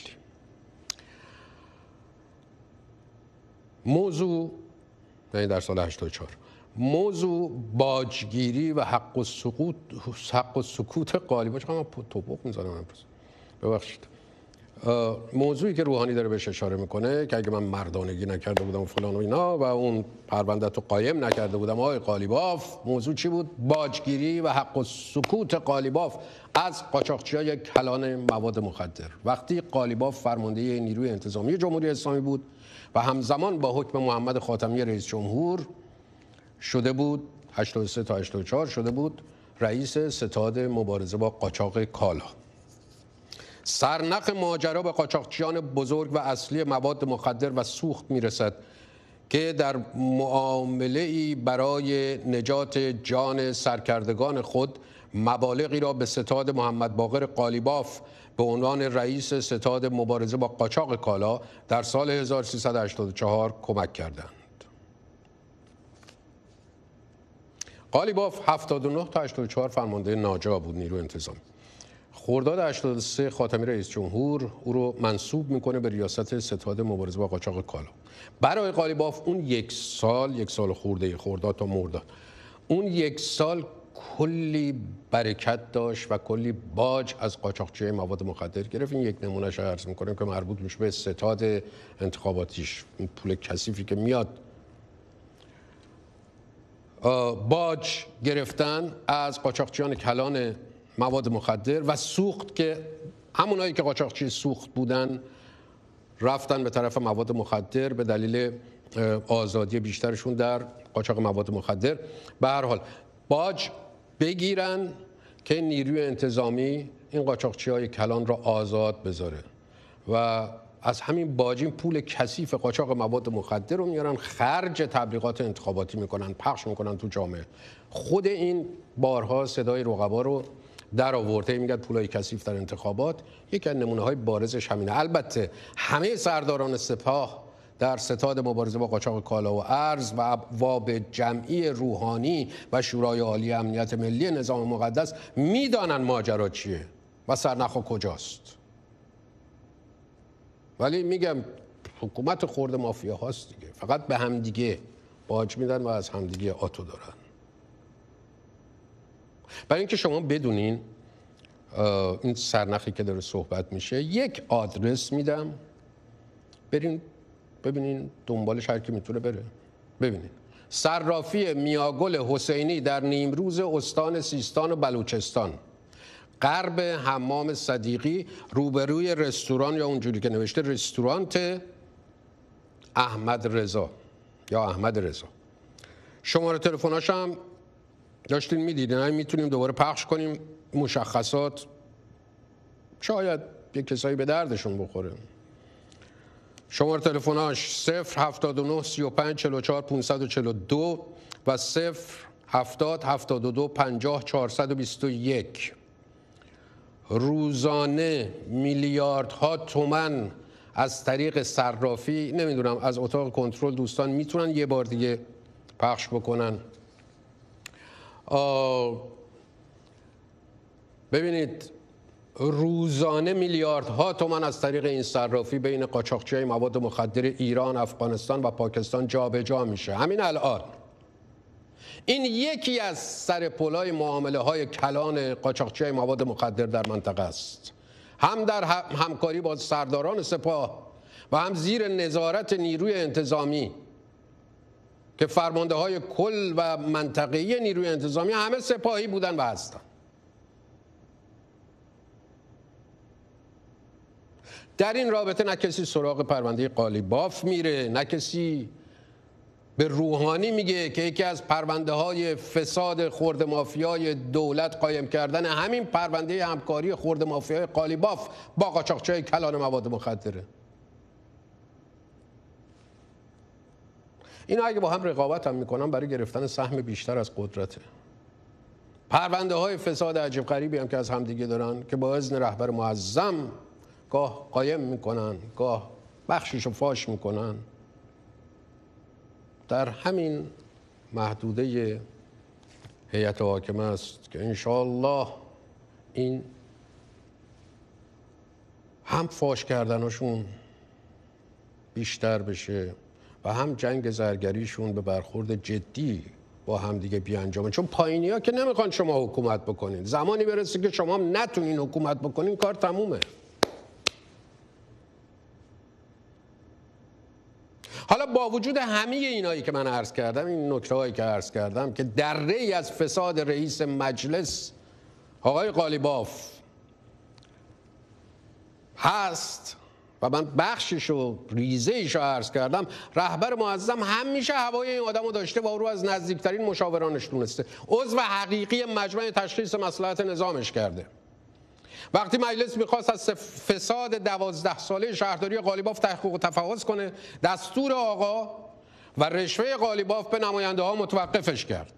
موضوع یعنی در سال 84 موضوع باجگیری و حق و سکوت قالیباف. چقدر من توپق میزنم امروز، ببخشید. موضوعی که روحانی داره بهش اشاره میکنه که اگه من مردانگی نکرده بودم و فلان و اینا و اون پرونده رو قایم نکرده بودم آقای قالیباف، موضوع چی بود؟ باجگیری و حق و سکوت قالیباف از قاچاقچیای کلان مواد مخدر. وقتی قالیباف فرمانده نیروی انتظامی جمهوری اسلامی بود و همزمان با حکم محمد خاتمی رئیس جمهور شده بود، 83 تا 84 شده بود رئیس ستاد مبارزه با قاچاق کالا. سرنخ ماجرا به قاچاقچیان بزرگ و اصلی مواد مخدر و سوخت میرسد که در معامله‌ای برای نجات جان سرکردگان خود مبالغی را به ستاد محمد باقر قالیباف به عنوان رئیس ستاد مبارزه با قاچاق کالا در سال 1384 کمک کردند. قالیباف 79 تا 84 فرمانده ناجا بود نیروی انتظامی. خرداد 83 خاتمی رئیس جمهور او رو منصوب میکنه به ریاست ستاد مبارزه با قاچاق کالا. برای قالیباف اون یک سال خورده خرداد تا مرداد، اون یک سال کلی برکت داشت و کلی باج از قاچاقچی مواد مخدر گرفت. این یک نمونهش رو عرض میکنم که مربوط میشه به ستاد انتخاباتیش، این پول کثیفی که میاد باج گرفتن از قاچاقچیان کلان مواد مخدر و سوخت که همونایی که قاچاقچی سوخت بودن رفتن به طرف مواد مخدر به دلیل آزادی بیشترشون در قاچاق مواد مخدر. به هر حال باج بگیرن که نیروی انتظامی این قاچاقچی‌های کلان را آزاد بذاره و از همین باج این پول کثیف قاچاق مواد مخدر رو میارن خرج تبلیغات انتخاباتی میکنن، پخش میکنن تو جامعه. خود این بارها صدای رقبا رو در آورده، میگه پولای کثیف در انتخابات. یکی از نمونه‌های بارزش همینه. البته همه سرداران سپاه در ستاد مبارزه با قاچاق کالا و ارز و به جمعی روحانی و شورای عالی امنیت ملی نظام مقدس میدانن ماجرا چیه و سرنخ کجاست. ولی میگم حکومت خرد مافیا هاست دیگه، فقط به همدیگه باج میدن و از همدیگه آتو دارن. برای اینکه شما بدونین این سرنخی که داره صحبت میشه، یک آدرس میدم برین ببینین، دنبالش هر کی میتونه بره ببینین. صرافی میاگل حسینی در نیمروز استان سیستان و بلوچستان، غرب حمام صدیقی، روبروی رستوران یا اونجوری که نوشته رستورانت احمد رضا یا احمد رضا. شماره تلفناش هم داشتین میدیدین، همین میتونیم دوباره پخش کنیم. مشخصات شاید یک کسایی به دردشون بخوره. شماره تلفناش 079 35 44 542 و 070 72 50 421. روزانه میلیاردها تومان از طریق صرافی، نمیدونم از اتاق کنترل دوستان میتونن یه بار دیگه پخش بکنن. ببینید، روزانه میلیاردها تومان از طریق این صرافی بین قاچاقچی‌های مواد مخدر ایران، افغانستان و پاکستان جابجا میشه. همین الان این یکی از سرپلای معامله‌های کلان قاچاقچی‌های مواد مخدر در منطقه است. هم در همکاری با سرداران سپاه، و هم زیر نظارت نیروی انتظامی که فرمانده های کل و منطقه‌ای نیروی انتظامی همه سپاهی بودن و هستن. در این رابطه نه کسی سراغ پرونده قالیباف میره، نه کسی به روحانی میگه که یکی از پرونده های فساد خرد مافیای دولت قایم کردن همین پرونده همکاری خرد مافیای قالیباف با قاچاقچی‌های کلان مواد مخدره. اینا اگه با هم رقابت هم میکنن برای گرفتن سهم بیشتر از قدرته. پرونده های فساد عجیب غریبی هم که از همدیگه دارن که با اذن رهبر معظم گاه قایم میکنن، گاه بخشیشو فاش میکنن. در همین محدوده هیئت حاکمه است که انشاءالله این هم فاش کردنشون بیشتر بشه و هم جنگ زرگریشون به برخورد جدی با هم دیگه بیانجامه. چون پایینی ها که نمیخوان شما حکومت بکنین، زمانی برسه که شما نتونین حکومت بکنین کار تمومه. حالا با وجود همه اینایی که من عرض کردم، این نکته هایی که عرض کردم که دره‌ای از فساد رئیس مجلس آقای قالیباف هست و من بخشش و ریزه‌ایش رو عرض کردم، رهبر معظم همیشه هوای این آدم رو داشته و او رو از نزدیکترین مشاورانش دونسته، عضو حقیقی مجمع تشخیص مصلحت نظامش کرده. وقتی مجلس میخواست از فساد 12 ساله شهرداری قالیباف تحقیق و تفحص کنه، دستور آقا و رشوه قالیباف به نماینده ها متوقفش کرد.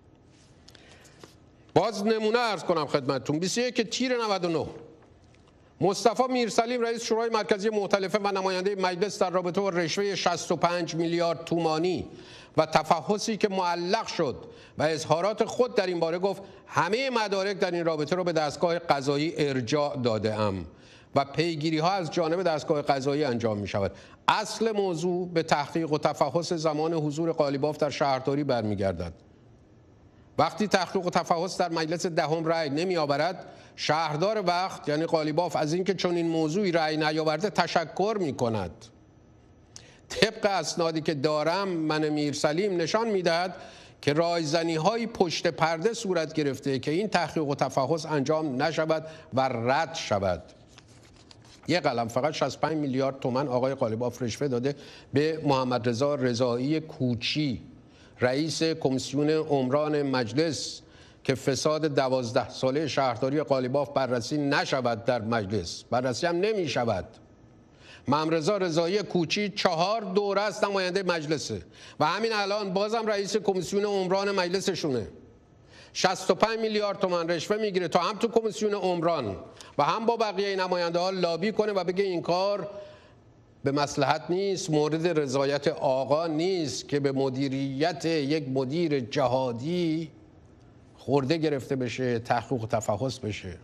باز نمونه عرض کنم خدمتتون. 21 تیر 99 مصطفی میرسلیم رئیس شورای مرکزی مؤتلفه و نماینده مجلس در رابطه با رشوه 65 میلیارد تومانی و تفحصی که معلق شد و اظهارات خود در این باره گفت همه مدارک در این رابطه رو به دستگاه قضایی ارجاع داده ام و پیگیری ها از جانب دستگاه قضایی انجام می شود. اصل موضوع به تحقیق و تفحص زمان حضور قالیباف در شهرداری برمیگردد. وقتی تحقیق و تفحص در مجلس دهم رأی نمی آورد، شهردار وقت یعنی قالیباف از اینکه چون این موضوعی رأی نیاورده تشکر می کند. طبق اسنادی که دارم من میرسلیم نشان میدهد که رایزنی های پشت پرده صورت گرفته که این تحقیق و تفحص انجام نشود و رد شود. یک قلم فقط 65 میلیارد تومان آقای قالیباف رشوه داده به محمد رضا رضایی کوچی، رئیس کمیسیون عمران مجلس، که فساد 12 ساله شهرداری قالیباف بررسی نشود در مجلس، بررسی هم نمی شود. محمد رضا رضایی کوچی 4 دوره است نماینده مجلسه و همین الان بازم رئیس کمیسیون عمران مجلسشونه. 65 میلیارد تومان رشوه میگیره تا هم تو کمیسیون عمران و هم با بقیه نماینده ها لابی کنه و بگه این کار به مصلحت نیست، مورد رضایت آقا نیست که به مدیریت یک مدیر جهادی خورده گرفته بشه، تحقیق و تفحص بشه.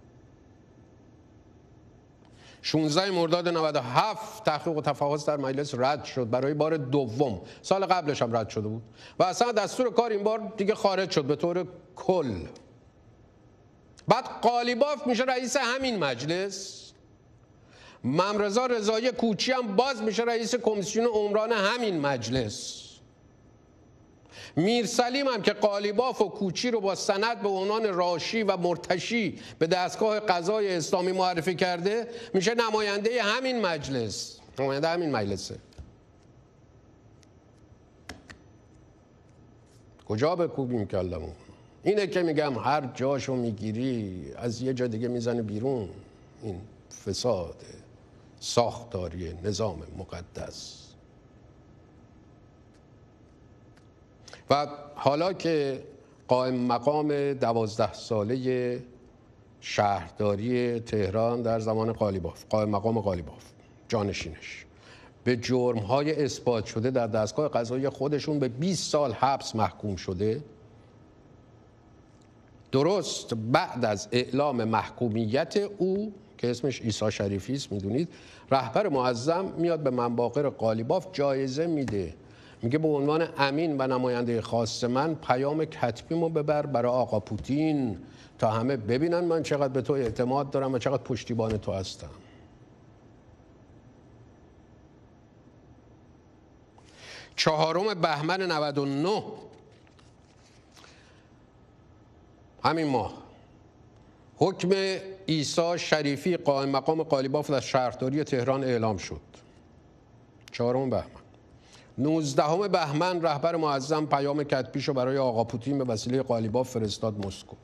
16 مرداد 97 تحقیق و تفحص در مجلس رد شد برای بار دوم. سال قبلش هم رد شده بود و اصلا دستور کار این بار دیگه خارج شد به طور کل. بعد قالیباف میشه رئیس همین مجلس، محمد رضا رضایی کوچی هم باز میشه رئیس کمیسیون عمران همین مجلس. میرسلیم هم که قالیباف و کوچی رو با سند به عنوان راشی و مرتشی به دستگاه قضای اسلامی معرفی کرده، میشه نماینده همین مجلس، نماینده همین مجلسه. کجا بکوبیم کلمون؟ اینه که میگم هر جاشو میگیری از یه جا دیگه میزنه بیرون. این فساد ساختاری نظام مقدس. و حالا که قائم مقام 12 ساله شهرداری تهران در زمان قالیباف، قائم مقام قالیباف، جانشینش، به جرم‌های اثبات شده در دستگاه قضایی خودشون به 20 سال حبس محکوم شده، درست بعد از اعلام محکومیت او که اسمش عیسی شریفی است، میدونید، رهبر معظم میاد به منباقر قالیباف جایزه میده، میگه به عنوان امین و نماینده خاص من پیام کتبیمو ببر برای آقا پوتین تا همه ببینن من چقدر به تو اعتماد دارم و چقدر پشتیبان تو هستم. 4 بهمن 99 همین ماه حکم عیسی شریفی قائم مقام قالیباف در شهرداری تهران اعلام شد. 4 بهمن. 19 بهمن رهبر معظم پیام کدپیشو برای آقا پوتین به وسیله قالیباف فرستاد مسکو.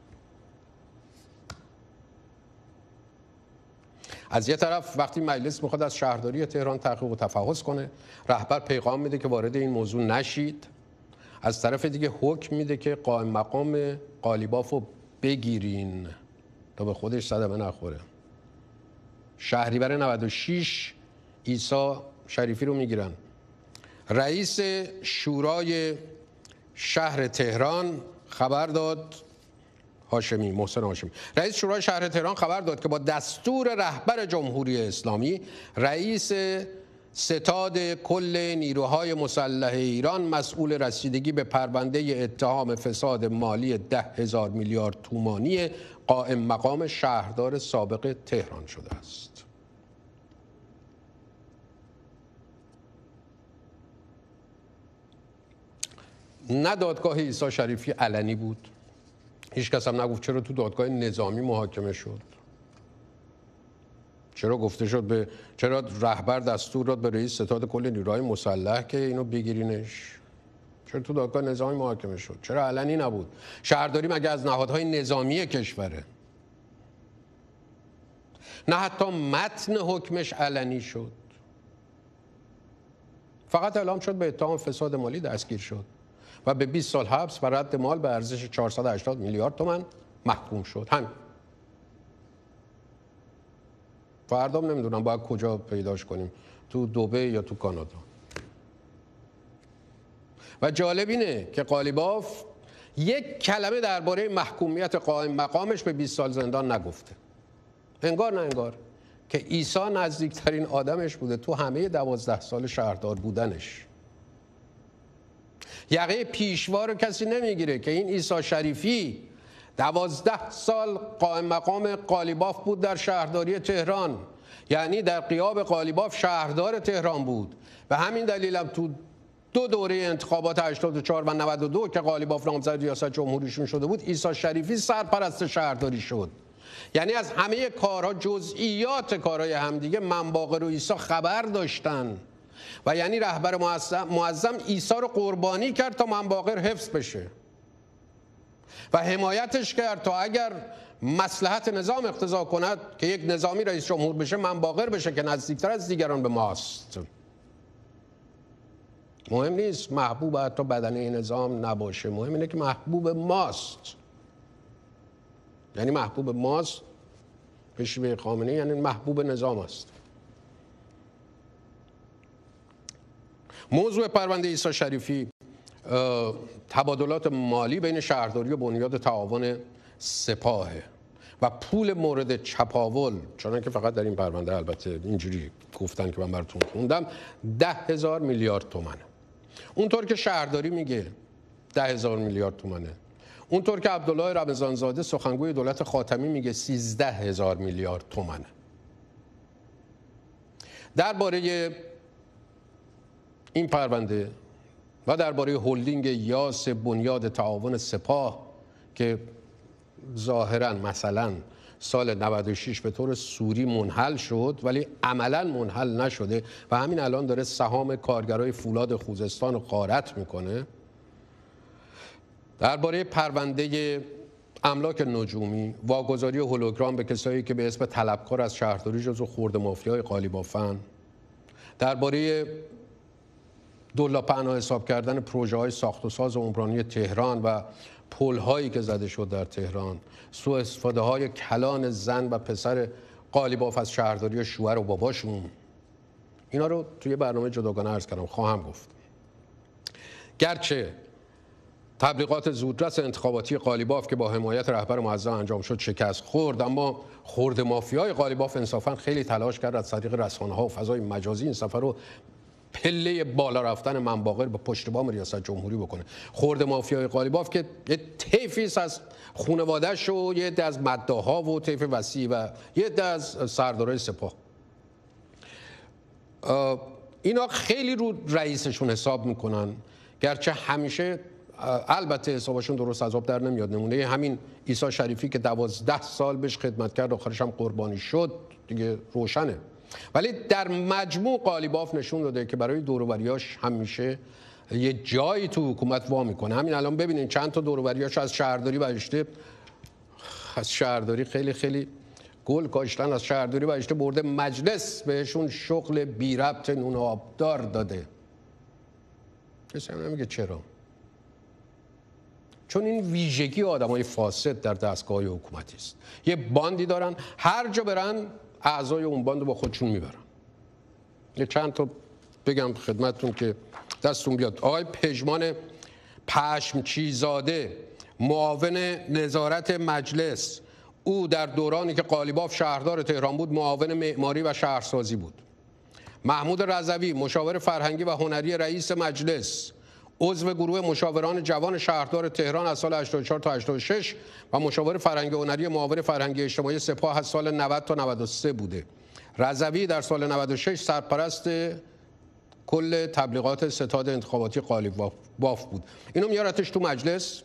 از یه طرف وقتی مجلس میخواد از شهرداری تهران تحقیق و تفحص کنه، رهبر پیغام میده که وارد این موضوع نشید. از طرف دیگه حکم میده که قائم مقام قالیباف رو بگیرین تا به خودش صدمه نخوره. شهریور 96 عیسی شریفی رو میگیرن. رئیس شورای شهر تهران خبر داد، محسن هاشمی، رئیس شورای شهر تهران خبر داد که با دستور رهبر جمهوری اسلامی رئیس ستاد کل نیروهای مسلح ایران مسئول رسیدگی به پرونده اتهام فساد مالی 10,000 میلیارد تومانی قائم مقام شهردار سابق تهران شده است. نه دادگاه عیسی شریفی علنی بود، هیچ کس هم نگفت چرا تو دادگاه نظامی محاکمه شد، چرا گفته شد چرا رهبر دستور داد به رئیس ستاد کل نیروهای مسلح که اینو بگیرینش، چرا تو دادگاه نظامی محاکمه شد، چرا علنی نبود؟ شهرداری مگه از نهادهای نظامی کشوره؟ نه حتی متن حکمش علنی شد، فقط اعلام شد به اتهام فساد مالی دستگیر شد و به 20 سال حبس و رد مال به ارزش 480 میلیارد تومان محکوم شد. همین. فردا نمیدونم باید کجا پیداش کنیم، تو دبی یا تو کانادا. و جالب اینه که قالیباف یک کلمه درباره محکومیت قائم مقامش به 20 سال زندان نگفته. انگار نه انگار که عیسی نزدیکترین آدمش بوده تو همه 12 سال شهردار بودنش. یقه پیشوا رو کسی نمیگیره که این عیسی شریفی 12 سال قائم مقام قالیباف بود در شهرداری تهران، یعنی در غیاب قالیباف شهردار تهران بود. و همین دلیلم تو 2 دوره انتخابات 84 و 92 که قالیباف نامزد ریاست جمهوریشون شده بود، عیسی شریفی سرپرست شهرداری شد. یعنی از همه کارها، جزئیات کارهای همدیگه، منباقر و عیسی خبر داشتن. و یعنی رهبر معظم عیسی رو قربانی کرد تا منباقر حفظ بشه و حمایتش کرد تا اگر مصلحت نظام اقتضا کند که یک نظامی رئیس جمهور بشه، منباقر بشه که نزدیکتر از دیگران به ماست. مهم نیست محبوب حتی بدنه نظام نباشه، مهم اینه که محبوب ماست. یعنی محبوب ماست به شیوه خامنه‌ای، یعنی محبوب نظام است. موضوع پرونده عیسی شریفی تبادلات مالی بین شهرداری و بنیاد تعاون سپاهه و پول مورد چپاول، چون که فقط در این پرونده البته اینجوری گفتن که من براتون خوندم، 10,000 میلیارد تومنه. اونطور که شهرداری میگه 10,000 میلیارد تومنه، اونطور که عبدالله رمضانزاده سخنگوی دولت خاتمی میگه 13,000 میلیارد تومنه. درباره این پرونده و درباره هلدینگ یاس بنیاد تعاون سپاه که ظاهراً مثلا سال 96 به طور سوری منحل شد ولی عملاً منحل نشده و همین الان داره سهام کارگرای فولاد خوزستان رو غارت میکنه، درباره پرونده املاک نجومی، واگذاری هولوگرام به کسایی که به اسم طلبکار از شهرداری جزو خرده مافیای قالیبافن، درباره دولا پهنا حساب کردن پروژه های ساخت و ساز عمرانی تهران و پل هایی که زده شد در تهران، سوء استفاده های کلان زن و پسر قالیباف از شهرداری و شوهر و باباشون، اینا رو توی برنامه جداگانه عرض کردم، خواهم گفت. گرچه تبلیغات زودرس انتخاباتی قالیباف که با حمایت رهبر معظم انجام شد شکست خورد، اما خرده مافیای قالیباف انصافا خیلی تلاش کرد از طریق رسانه‌ها و فضای مجازی این سفر رو پله بالا رفتن منباقر به پشت بام ریاست جمهوری بکنه. خرده مافیای قالیباف که یه طیفی از خانواده‌اش و یه عده از مداح‌ها و طیف وسیع و یه عده از سردارای سپاه. اینا خیلی رو رئیسشون حساب میکنن، گرچه همیشه البته حسابشون درست از آب در نمیاد. نمونه همین عیسی شریفی که 12 سال بهش خدمت کرد، آخرش هم قربانی شد، دیگه روشنه. ولی در مجموع قالیباف نشون داده که برای دور و بریاش همیشه یه جایی تو حکومت وا میکنه. همین الان ببینید چند تا دور و بریاش از شهرداری برشته، از شهرداری خیلی گل کاشتن، از شهرداری برشته برده مجلس بهشون شغل بی ربط نون آبدار داده. کسی هم نمیگه چرا. چون این ویژگی آدمای فاسد در دستگاه حکومتی است. یه باندی دارن، هر جا برن اعضای اون باند رو با خودشون میبرن. یه چند تا بگم خدمتتون که دستون بیاد. آقای پژمان پشمچیزاده، معاون نظارت مجلس، او در دورانی که قالیباف شهردار تهران بود معاون معماری و شهرسازی بود. محمود رضوی، مشاور فرهنگی و هنری رئیس مجلس، عضو گروه مشاوران جوان شهردار تهران از سال 84 تا 86 و مشاور فرهنگی هنری معاون فرهنگی اجتماعی سپاه از سال 90 تا 93 بوده. رضوی در سال 96 سرپرست کل تبلیغات ستاد انتخاباتی قالیباف بود. اینو میارتش تو مجلس،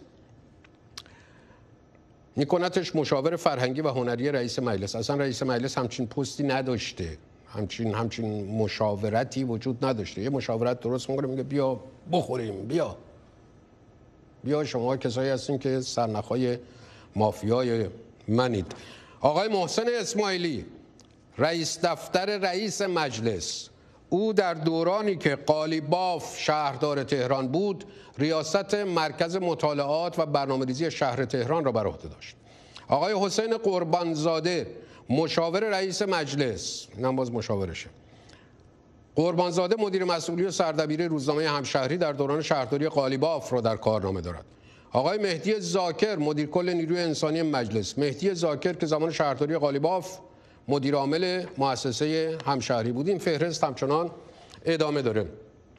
میکنتش مشاور فرهنگی و هنری رئیس مجلس. اصلا رئیس مجلس همچین پستی نداشته، همچین مشاورتی وجود نداشته. یه مشاورت درست میکنه، میگه بیا بخوریم، بیا شما کسایی هستین که سرنخهای مافیای منید. آقای محسن اسماعیلی، رئیس دفتر رئیس مجلس، او در دورانی که قالیباف شهردار تهران بود ریاست مرکز مطالعات و برنامه‌ریزی شهر تهران را بر عهده داشت. آقای حسین قربانزاده، مشاور رئیس مجلس، اینم باز مشاورشه. قربانزاده مدیر مسئولی و سردبیری روزنامه همشهری در دوران شهرداری قالیباف را در کارنامه دارد. آقای مهدی زاکر، مدیر کل نیروی انسانی مجلس. مهدی زاکر که زمان شهرداری قالیباف مدیر عامل مؤسسه همشهری بود. این فهرست همچنان ادامه داره.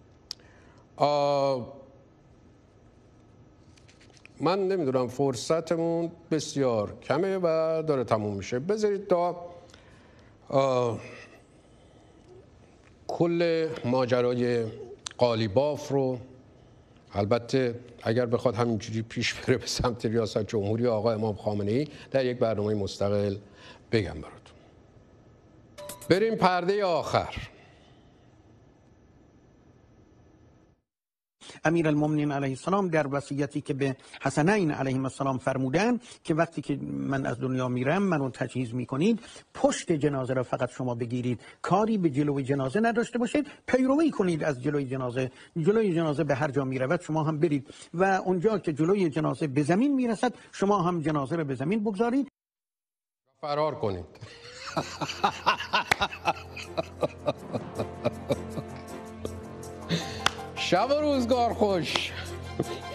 من نمیدونم، فرصتمون بسیار کمه و داره تموم میشه. بذارید تا کل ماجرای قالیباف رو، البته اگر بخواد همینجوری پیش بره به سمت ریاست جمهوری آقای امام خامنه‌ای، در یک برنامه مستقل بگم براتون. بریم پرده آخر. امیرالمومنین علیه السلام در وصیتی که به حسنین علیهم السلام فرمودن که وقتی که من از دنیا میرم منو تجهیز میکنید، پشت جنازه را فقط شما بگیرید، کاری به جلوی جنازه نداشته باشید، پیروی کنید از جلوی جنازه. جلوی جنازه به هر جا میرود شما هم برید و اونجا که جلوی جنازه به زمین میرسد شما هم جنازه را به زمین بگذارید، فرار کنید. شب و روزگار خوش.